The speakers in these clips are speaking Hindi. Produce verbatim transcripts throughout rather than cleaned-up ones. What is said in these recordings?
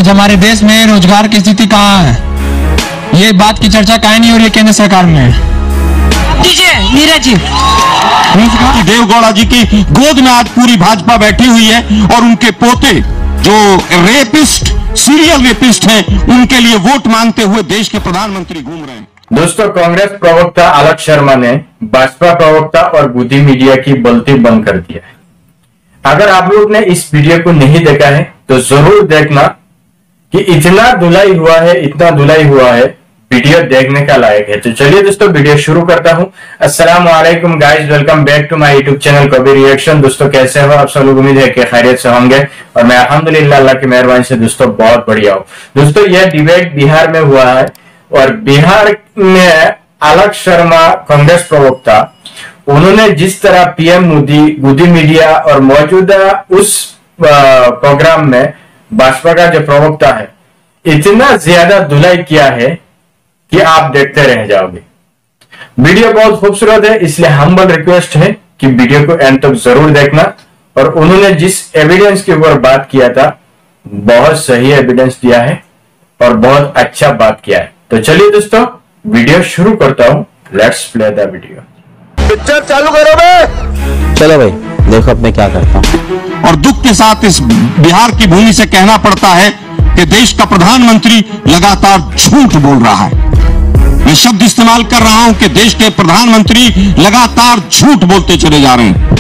आज हमारे देश में रोजगार की स्थिति कहाँ है, ये बात की चर्चा काहे नहीं हो रही है केंद्र सरकार में। दीजिए नीरज जी। देवगौड़ा जी की गोद में आज पूरी भाजपा बैठी हुई है और उनके पोते जो रेपिस्ट सीरियल रेपिस्ट हैं उनके लिए वोट मांगते हुए देश के प्रधानमंत्री घूम रहे हैं। दोस्तों, कांग्रेस प्रवक्ता आलोक शर्मा ने भाजपा प्रवक्ता और गोदी मीडिया की बोलती बंद कर दिया है। अगर आप लोग ने इस वीडियो को नहीं देखा है तो जरूर देखना कि इतना धुलाई हुआ है, इतना धुलाई हुआ है, वीडियो देखने का लायक है। तो चलिए दोस्तों, वीडियो शुरू करता हूं। अस्सलाम वालेकुम guys, welcome back to my YouTube channel Kabir reaction. दोस्तों कैसे हो आप सब लोग, उम्मीद है कि खैरियत से होंगे और मैं अल्हम्दुलिल्लाह अल्लाह की मेहरबानी से दोस्तों बहुत बढ़िया हूं। दोस्तों यह डिबेट बिहार में हुआ है और बिहार में आलोक शर्मा कांग्रेस प्रवक्ता, उन्होंने जिस तरह पीएम मोदी, गोदी मीडिया और मौजूदा उस प्रोग्राम में भाजपा का जो प्रवक्ता है इतना ज्यादा धुलाई किया है कि आप देखते रह जाओगे। वीडियो बहुत खूबसूरत है, इसलिए हम्बल रिक्वेस्ट है कि वीडियो को एंड तक जरूर देखना। और उन्होंने जिस एविडेंस के ऊपर बात किया था बहुत सही एविडेंस दिया है और बहुत अच्छा बात किया है। तो चलिए दोस्तों वीडियो शुरू करता हूं। Let's play the video. Picture चालू करो बे। चलो भाई देखो अब मैं क्या करता हूं। और दुख के साथ इस बिहार की भूमि से कहना पड़ता है कि देश का प्रधानमंत्री लगातार झूठ बोल रहा है। मैं शब्द इस्तेमाल कर रहा हूं कि देश के प्रधानमंत्री लगातार झूठ बोलते चले जा रहे हैं।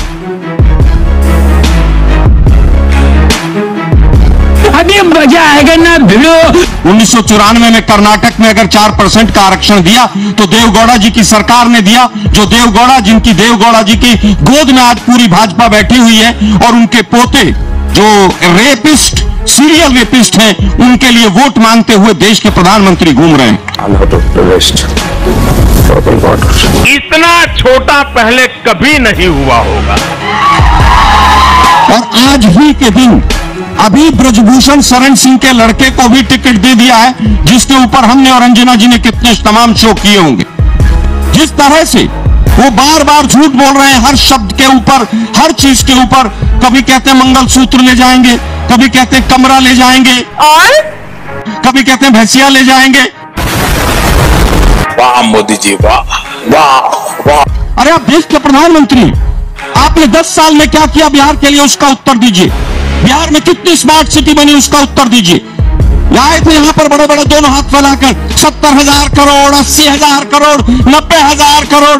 अभी मजा आएगा ना भिड़ो। उन्नीस सौ चौरानवे में कर्नाटक में अगर चार परसेंट का आरक्षण दिया तो देवगौड़ा जी की सरकार ने दिया, जो देवगौड़ा जिनकी देवगौड़ा जी की गोद में आज पूरी भाजपा बैठी हुई है और उनके पोते जो रेपिस्ट सीरियल रेपिस्ट हैं उनके लिए वोट मांगते हुए देश के प्रधानमंत्री घूम रहे हैं। इतना छोटा पहले कभी नहीं हुआ होगा। और आज ही के दिन अभी ब्रजभूषण शरण सिंह के लड़के को भी टिकट दे दिया है, जिसके ऊपर हमने और अंजना जी ने कितने तमाम शो किए होंगे। जिस तरह से वो बार बार झूठ बोल रहे हैं हर शब्द के ऊपर, हर चीज के ऊपर। कभी कहते हैं मंगलसूत्र ले जाएंगे, कभी कहते हैं कमरा ले जाएंगे और कभी कहते हैं भैंसिया ले जाएंगे। वाह मोदी जी, वाह वाह वाह। अरे आप देश के प्रधानमंत्री, आपने दस साल में क्या किया बिहार के लिए उसका उत्तर दीजिए। बिहार में कितनी स्मार्ट सिटी बनी उसका उत्तर दीजिए। आए थे यहाँ पर बड़े बड़े दोनों हाथ फैलाकर सत्तर हजार करोड़, अस्सी हजार करोड़, नब्बे हजार करोड़।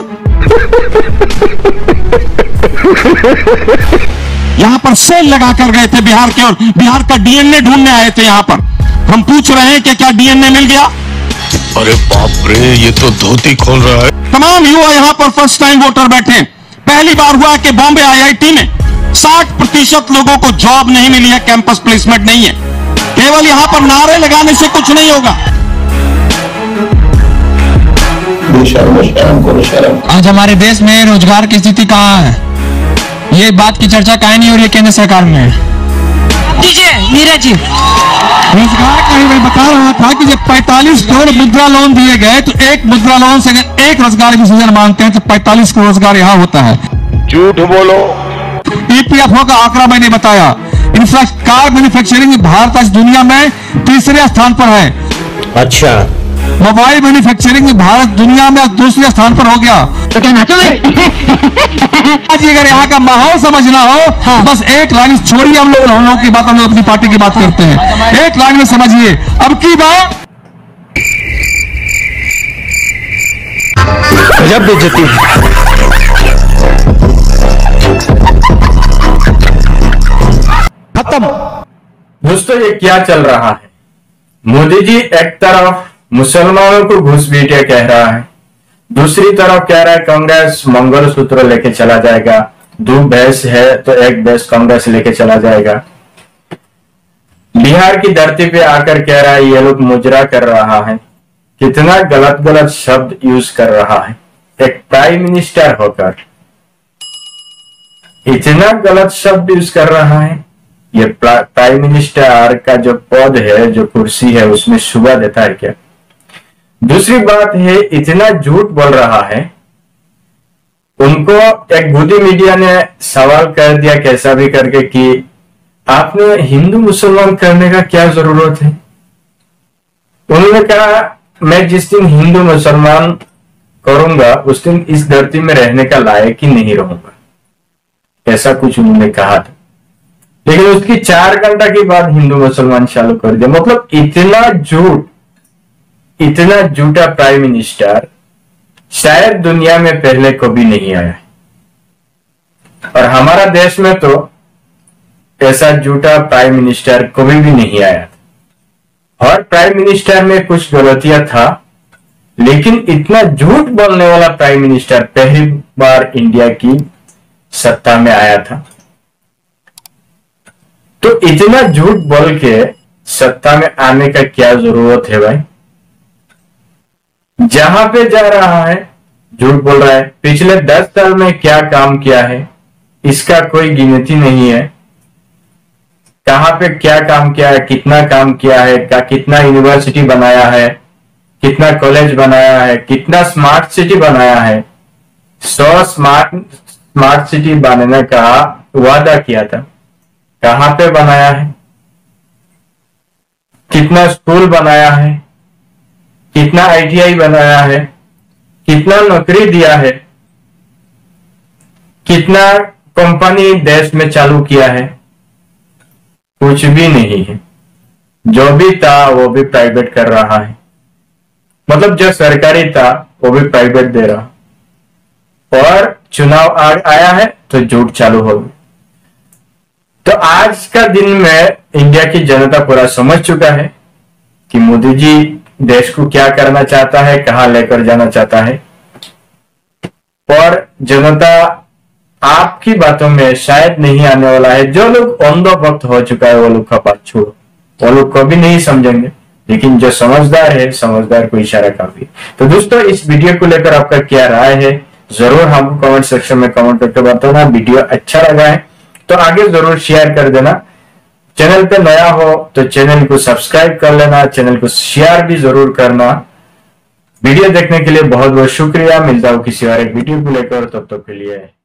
यहाँ पर सेल लगाकर गए थे बिहार के और बिहार का डीएनए ढूंढने आए थे यहाँ पर। हम पूछ रहे हैं कि क्या डीएनए मिल गया? अरे बाप रे, ये तो धोती खोल रहा है। तमाम युवा यहाँ पर फर्स्ट टाइम वोटर बैठे। पहली बार हुआ कि बॉम्बे आईआईटी में साठ प्रतिशत लोगों को जॉब नहीं मिली है, कैंपस प्लेसमेंट नहीं है। केवल यहाँ पर नारे लगाने से कुछ नहीं होगा। आज हमारे देश में रोजगार की स्थिति कहाँ है, ये बात की चर्चा काहे नहीं हो रही है केंद्र सरकार में। दीजिए नीरज जी। रोजगार का ही मैं बता रहा था कि जब पैंतालीस करोड़ मुद्रा लोन दिए गए तो एक मुद्रा लोन से अगर एक रोजगार की सृजन मांगते हैं तो पैंतालीस करोड़ रोजगार यहाँ होता है। झूठ बोलो। ईपीएफओ का आंकड़ा मैंने बताया। इंफ्रास्ट्रक्चर कार मैन्युफैक्चरिंग भारत आज दुनिया में तीसरे स्थान पर है। अच्छा। मोबाइल मैन्युफैक्चरिंग में भारत दुनिया में दूसरे स्थान पर हो गया। तो क्या नाचो आज अगर यहाँ का माहौल समझना हो, हाँ। बस एक लाइन छोड़िए, हम लोग हम लोग की बात, हम लोग अपनी पार्टी की बात करते हैं। एक लाइन में समझिए अब की बात। गजब बेइज्जती। खत्म। दोस्तों ये क्या चल रहा है? मोदी जी एक तरफ मुसलमानों को घुसपैठिया कह रहा है, दूसरी तरफ कह रहा है कांग्रेस मंगलसूत्र लेके चला जाएगा। दो भैंस है तो एक भैंस कांग्रेस लेके चला जाएगा। बिहार की धरती पे आकर कह रहा है ये लोग मुजरा कर रहा है। कितना गलत गलत शब्द यूज कर रहा है। एक प्राइम मिनिस्टर होकर इतना गलत शब्द यूज कर रहा है। ये प्राइम मिनिस्टर का जो पद है, जो कुर्सी है, उसमें शुभा देता है क्या? दूसरी बात है, इतना झूठ बोल रहा है। उनको एक गोदी मीडिया ने सवाल कर दिया कैसा भी करके कि आपने हिंदू मुसलमान करने का क्या जरूरत है? उन्होंने कहा मैं जिस दिन हिंदू मुसलमान करूंगा उस दिन इस धरती में रहने का लायक ही नहीं रहूंगा, ऐसा कुछ उन्होंने कहा था। लेकिन उसकी चार घंटा के बाद हिंदू मुसलमान चालू कर दिया। मतलब इतना झूठ, इतना झूठा प्राइम मिनिस्टर शायद दुनिया में पहले कभी नहीं आया। और हमारा देश में तो ऐसा झूठा प्राइम मिनिस्टर कभी भी नहीं आया था। हर प्राइम मिनिस्टर में कुछ गलतियां था, लेकिन इतना झूठ बोलने वाला प्राइम मिनिस्टर पहली बार इंडिया की सत्ता में आया था। तो इतना झूठ बोल के सत्ता में आने का क्या जरूरत है भाई? जहां पे जा रहा है झूठ बोल रहा है। पिछले दस साल में क्या काम किया है इसका कोई गिनती नहीं है। कहां पे क्या काम किया है, कितना काम किया है, का कितना यूनिवर्सिटी बनाया है, कितना कॉलेज बनाया है, कितना स्मार्ट सिटी बनाया है। सौ स्मार्ट स्मार्ट सिटी बनाने का वादा किया था, कहां पे बनाया है? कितना स्कूल बनाया है, कितना आई टी आई बनाया है, कितना नौकरी दिया है, कितना कंपनी देश में चालू किया है? कुछ भी नहीं है। जो भी था वो भी प्राइवेट कर रहा है। मतलब जो सरकारी था वो भी प्राइवेट दे रहा। और चुनाव आ, आया है तो झूठ चालू हो गई। तो आज का दिन में इंडिया की जनता पूरा समझ चुका है कि मोदी जी देश को क्या करना चाहता है, कहां लेकर जाना चाहता है। और जनता आपकी बातों में शायद नहीं आने वाला है। जो लोग अंधा भक्त हो चुका है वो लोग का बात छोड़ो, वो लोग कभी नहीं समझेंगे। लेकिन जो समझदार है, समझदार को इशारा काफी। तो दोस्तों, इस वीडियो को लेकर आपका क्या राय है जरूर हमको कमेंट सेक्शन में कमेंट करके बताना। वीडियो अच्छा लगा है तो आगे जरूर शेयर कर देना। चैनल पे नया हो तो चैनल को सब्सक्राइब कर लेना, चैनल को शेयर भी जरूर करना। वीडियो देखने के लिए बहुत बहुत शुक्रिया। मिलता हूं किसी और एक वीडियो को लेकर, तब तक के लिए